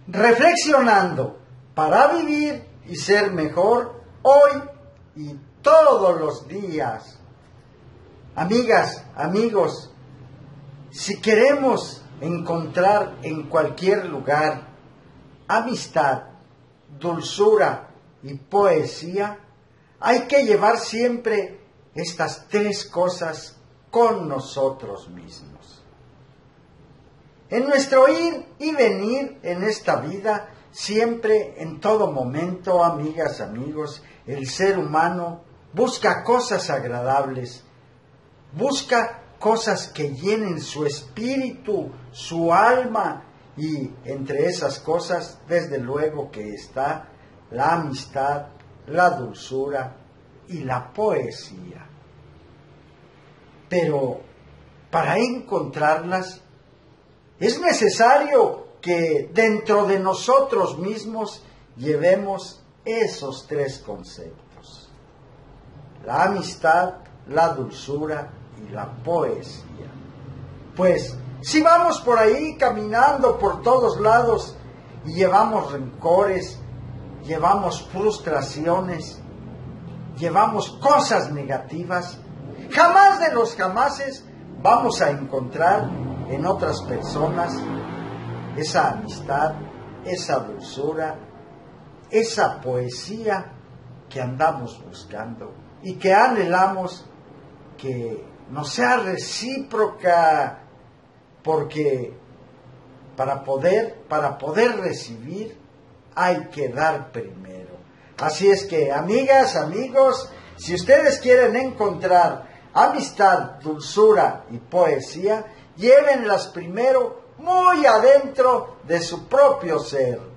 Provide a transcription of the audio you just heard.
reflexionando para vivir y ser mejor hoy y todos los días. Amigas, amigos, si queremos encontrar en cualquier lugar amistad, dulzura y poesía, hay que llevar siempre estas tres cosas con nosotros mismos. En nuestro ir y venir en esta vida, siempre, en todo momento, amigas, amigos, el ser humano busca cosas agradables, busca cosas que llenen su espíritu, su alma, y entre esas cosas, desde luego que está la amistad, la dulzura y la poesía. Pero para encontrarlas, es necesario que dentro de nosotros mismos llevemos esos tres conceptos: la amistad, la dulzura y la poesía. Pues si vamos por ahí caminando por todos lados y llevamos rencores, llevamos frustraciones, llevamos cosas negativas, jamás de los jamases vamos a encontrar en otras personas esa amistad, esa dulzura, esa poesía que andamos buscando y que anhelamos que nos sea recíproca, porque para poder recibir hay que dar primero. Así es que, amigas, amigos, si ustedes quieren encontrar amistad, dulzura y poesía, llévenlas primero muy adentro de su propio ser.